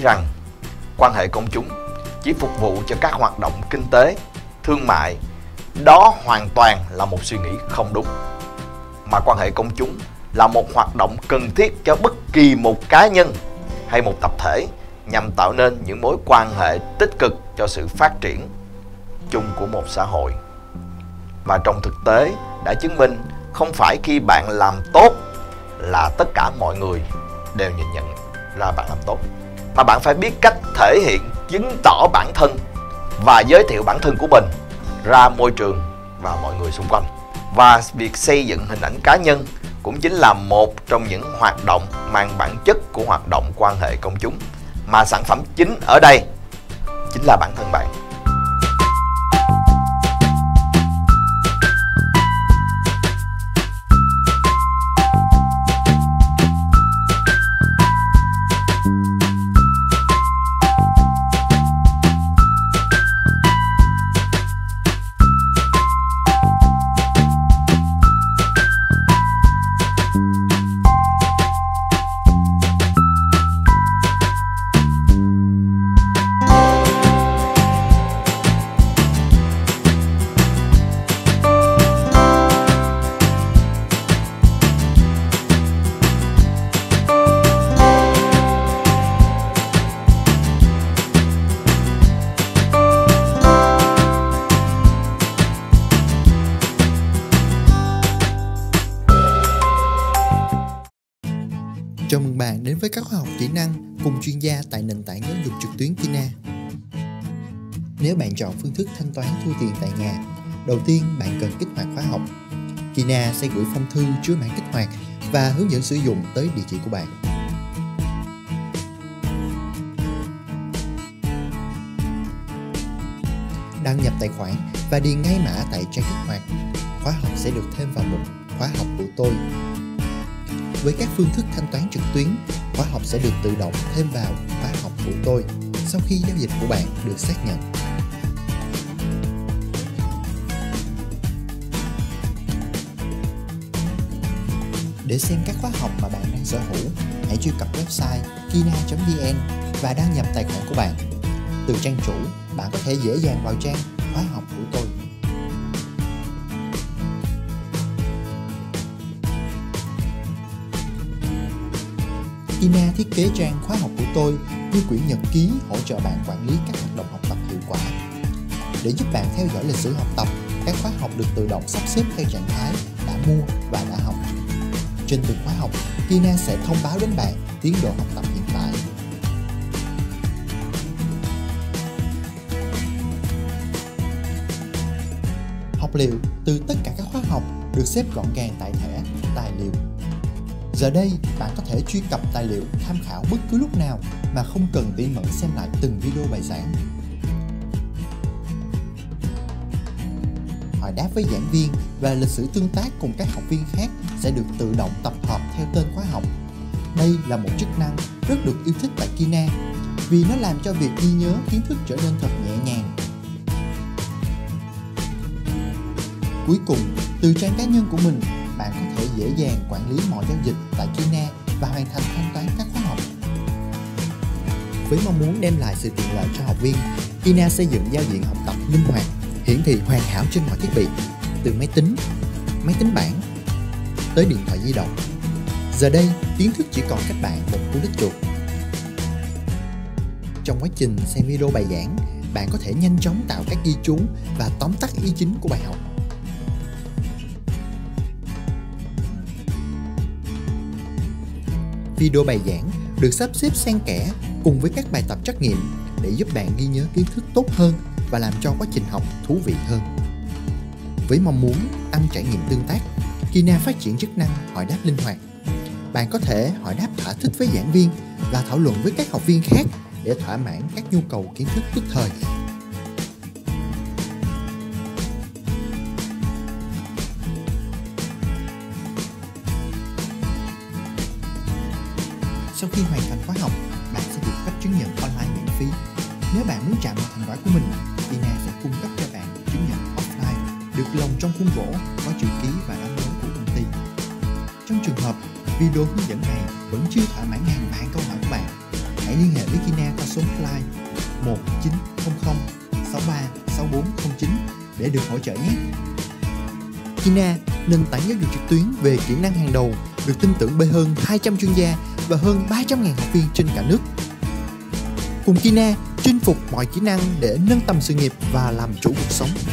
rằng quan hệ công chúng chỉ phục vụ cho các hoạt động kinh tế, thương mại, đó hoàn toàn là một suy nghĩ không đúng. Mà quan hệ công chúng là một hoạt động cần thiết cho bất kỳ một cá nhân hay một tập thể nhằm tạo nên những mối quan hệ tích cực cho sự phát triển chung của một xã hội. Và trong thực tế đã chứng minh không phải khi bạn làm tốt là tất cả mọi người đều nhìn nhận ra bạn làm tốt, mà bạn phải biết cách thể hiện, chứng tỏ bản thân và giới thiệu bản thân của mình ra môi trường và mọi người xung quanh. Và việc xây dựng hình ảnh cá nhân cũng chính là một trong những hoạt động mang bản chất của hoạt động quan hệ công chúng, mà sản phẩm chính ở đây chính là bản thân bạn. Chào mừng bạn đến với các khóa học kỹ năng cùng chuyên gia tại nền tảng giáo dục trực tuyến Kina. Nếu bạn chọn phương thức thanh toán thu tiền tại nhà, đầu tiên bạn cần kích hoạt khóa học. Kina sẽ gửi phong thư chứa mã kích hoạt và hướng dẫn sử dụng tới địa chỉ của bạn. Đăng nhập tài khoản và điền ngay mã tại trang kích hoạt. Khóa học sẽ được thêm vào mục khóa học của tôi. Với các phương thức thanh toán trực tuyến, khóa học sẽ được tự động thêm vào khóa học của tôi sau khi giao dịch của bạn được xác nhận. Để xem các khóa học mà bạn đang sở hữu, hãy truy cập website kina.vn và đăng nhập tài khoản của bạn. Từ trang chủ, bạn có thể dễ dàng vào trang khóa học của tôi. Kina thiết kế trang khóa học của tôi như quyển nhật ký hỗ trợ bạn quản lý các hoạt động học tập hiệu quả. Để giúp bạn theo dõi lịch sử học tập, các khóa học được tự động sắp xếp theo trạng thái đã mua và đã học. Trên từng khóa học, Kina sẽ thông báo đến bạn tiến độ học tập hiện tại. Học liệu từ tất cả các khóa học được xếp gọn gàng tại thẻ tài liệu. Giờ đây, bạn có thể truy cập tài liệu tham khảo bất cứ lúc nào mà không cần tỉ mẩn xem lại từng video bài giảng. Hỏi đáp với giảng viên và lịch sử tương tác cùng các học viên khác sẽ được tự động tập hợp theo tên khóa học. Đây là một chức năng rất được yêu thích tại Kina vì nó làm cho việc ghi nhớ kiến thức trở nên thật nhẹ nhàng. Cuối cùng, từ trang cá nhân của mình, bạn có thể dễ dàng quản lý mọi giao dịch tại Kina và hoàn thành thanh toán các khóa học. Với mong muốn đem lại sự tiện lợi cho học viên, Kina xây dựng giao diện học tập linh hoạt, hiển thị hoàn hảo trên mọi thiết bị, từ máy tính bảng tới điện thoại di động. Giờ đây, kiến thức chỉ còn cách bạn một cú click chuột. Trong quá trình xem video bài giảng, bạn có thể nhanh chóng tạo các ghi chú và tóm tắt ý chính của bài học. Video bài giảng được sắp xếp xen kẽ cùng với các bài tập trắc nghiệm để giúp bạn ghi nhớ kiến thức tốt hơn và làm cho quá trình học thú vị hơn. Với mong muốn tăng trải nghiệm tương tác, Kina phát triển chức năng hỏi đáp linh hoạt. Bạn có thể hỏi đáp thỏa thích với giảng viên và thảo luận với các học viên khác để thỏa mãn các nhu cầu kiến thức tức thời. Sau khi hoàn thành khóa học, bạn sẽ được cấp chứng nhận online miễn phí. Nếu bạn muốn chạm vào thành quả của mình, Kina sẽ cung cấp cho bạn chứng nhận offline được lồng trong khuôn gỗ có chữ ký và đóng dấu của công ty. Trong trường hợp video hướng dẫn này vẫn chưa thỏa mãn ngàn vạn câu hỏi của bạn, hãy hãy liên hệ với Kina qua số hotline 1900 63 6409 để được hỗ trợ nhé. Kina, nền tảng giáo dục trực tuyến về kỹ năng hàng đầu, được tin tưởng bởi hơn 200 chuyên gia và hơn 300.000 học viên trên cả nước. Cùng Kina, chinh phục mọi kỹ năng để nâng tầm sự nghiệp và làm chủ cuộc sống.